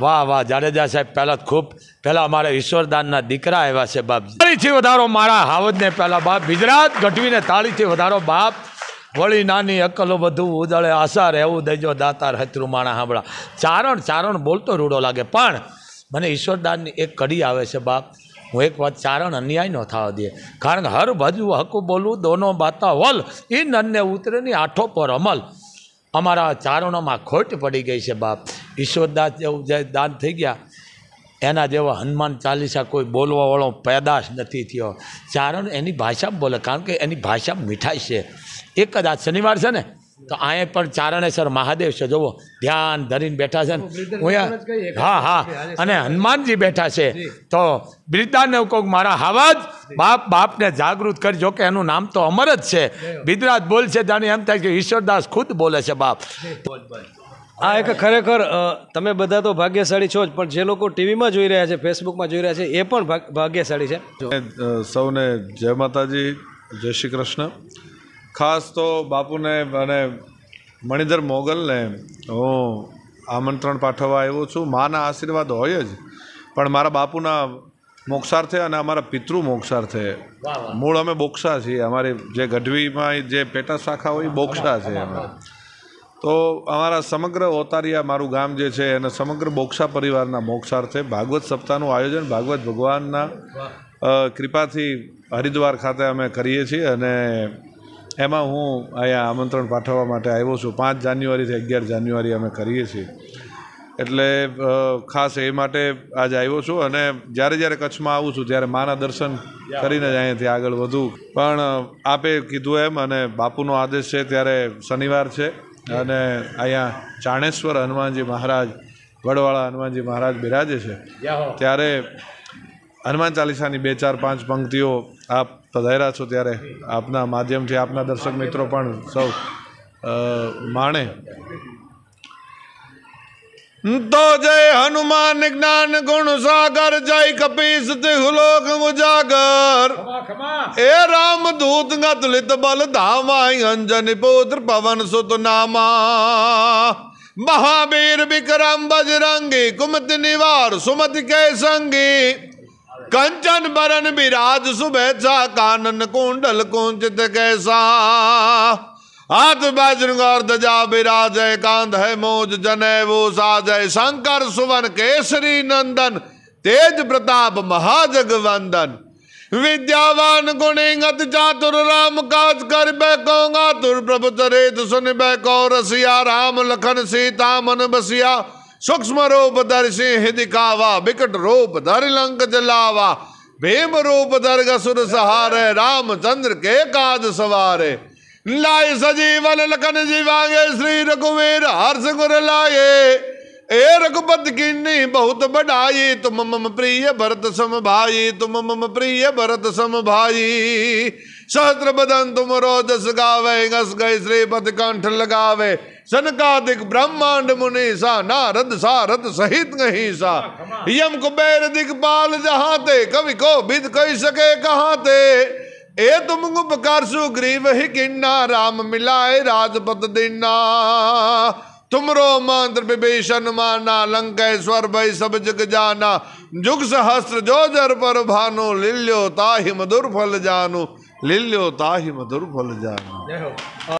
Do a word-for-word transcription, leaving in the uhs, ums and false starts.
વાહ વાહ જાડેજા સાહેબ પહેલાં ખૂબ પહેલાં અમારા ઈશ્વરદાનના દીકરા આવ્યા છે બાપ તાળીથી વધારો મારા હાવજને પહેલાં બાપ ગુજરાત ગઢવીને તાળીથી વધારો બાપ વળી નાની અકલો બધું ઉદળે આશા રહેવું દેજો દાતાર હતરું માણા સાંભળા ચારણ ચારણ બોલતો રૂડો લાગે પણ મને ઈશ્વરદાનની એક કડી આવે છે બાપ હું એક વાત ચારણ અન્યાય ન થવા દે કારણ કે હર બાજુ હકું બોલવું દોનો બાતા વલ એ નન્ને ઉતરેની આઠો પર અમલ અમારા ચારણોમાં ખોટ પડી ગઈ છે બાપ ઈશ્વરદાસ જેવું જે દાન થઈ ગયા એના જેવા હનુમાન ચાલીસા કોઈ બોલવાવાળો પેદાશ નથી થયો ચારણ એની ભાષામાં બોલે કારણ કે એની ભાષા મીઠાઈ છે એક જ આ શનિવાર છે ને તો અહીંયા પણ ચારણેશ્વર મહાદેવ છે જુઓ ધ્યાન ધરીને બેઠા છે ને હા હા અને હનુમાનજી બેઠા છે તો બિરદાને કહું મારા હાવાજ બાપ બાપને જાગૃત કરજો કે એનું નામ તો અમર જ છે બિદરાજ બોલ છે જાણે એમ થાય કે ઈશ્વરદાસ ખુદ બોલે છે બાપ આ એક ખરેખર તમે બધા તો ભાગ્યશાળી છો જ પણ જે લોકો ટીવીમાં જોઈ રહ્યા છે ફેસબુકમાં જોઈ રહ્યા છે એ પણ ભાગ્યશાળી છે સૌને જય માતાજી જય શ્રી કૃષ્ણ ખાસ તો બાપુને અને મણિધર મોગલને હું આમંત્રણ પાઠવવા આવ્યો છું માના આશીર્વાદ હોય જ પણ મારા બાપુના મોક્ષાર્થે અને અમારા પિતૃ મોક્ષાર્થે મૂળ અમે બોક્ષા છીએ અમારી જે ગઢવીમાં જે પેટા શાખા હોય બોક્ષા છે અમે તો અમારા સમગ્ર ઓતારિયા મારું ગામ જે છે અને સમગ્ર બોક્ષા પરિવારના મોક્ષાર્થે ભાગવત સપ્તાહનું આયોજન ભાગવત ભગવાનના કૃપાથી હરિદ્વાર ખાતે અમે કરીએ છીએ અને એમાં હું અહીંયા આમંત્રણ પાઠવવા માટે આવ્યો છું પાંચ જાન્યુઆરીથી અગિયાર જાન્યુઆરી અમે કરીએ છીએ એટલે ખાસ એ માટે આજે આવ્યો છું અને જ્યારે જ્યારે કચ્છમાં આવું છું ત્યારે માના દર્શન કરીને જ અહીંયાથી આગળ વધું પણ આપે કીધું એમ અને બાપુનો આદેશ છે ત્યારે શનિવાર છે અને અહીંયા ચાણેશ્વર હનુમાનજી મહારાજ વડવાળા હનુમાનજી મહારાજ બિરાજે છે ત્યારે હનુમાન ચાલીસાની બે ચાર પાંચ પંક્તિઓ આપ પધાર્યા છો ત્યારે આપના માધ્યમથી આપના દર્શક મિત્રો પણ સૌ માણે તો જય હનુમાન જ્ઞાન ગુણ સાગર જય કપીસ તિહુલોક ઉજાગર એ રામ દૂત ગતુલિત બલ ધામા અંજની પુત્ર પવન સુત નામા મહાવીર વિक्रम बजरंगी कुमति निवार सुमति के संगी कंचन बरन विराज सुबेचा कानन कुंडल कुंचित कैसा हाथ वज्र और ध्वजा विराजय कांध है मोज जने वो साजय शंकर सुवन केसरी नंदन तेज प्रताप महाजगवंदन विद्यावान गुणी गति चातुर राम काज कर बैको गातुर प्रभु चरित सुन बैको रसिया राम लखन सीता मन बसिया सूक्ष्म रूप धर सिंह दिखावा विकट रूप धर लंक जलावा भीम रूप धर असुर सहारे रामचंद्र के काज सवारे लाए सजीवन लखन जीवांगे श्री रघुवीर हर्ष गुर लाए ए रघुपति कीन्ही बहुत बढ़ाई तुम मम प्रिय भरत सम भाई तुम मम प्रिय भरत सम भाई सहस्त्र बदन तुम रोजस गावे गस गए श्रीपति कंठ लगावे सनकादिक ब्रह्मांड मुनीसा नारद सारद सहित नहीं सा यम कुबेर दिगपाल जहाँ ते कवि को विद कही सके कहाँ ते ए तुम उपकार सुग्रीव ही किन्ना राम मिलाए राजपत दीना तुमरो मंत्र विभीषण माना लंकेश्वर भई सब जग जाना जुग सहस्त्र जो जर पर भानु लिल्यो ताहि मधुर फल जानु लिल्यो ताहि मधुर फल जानु।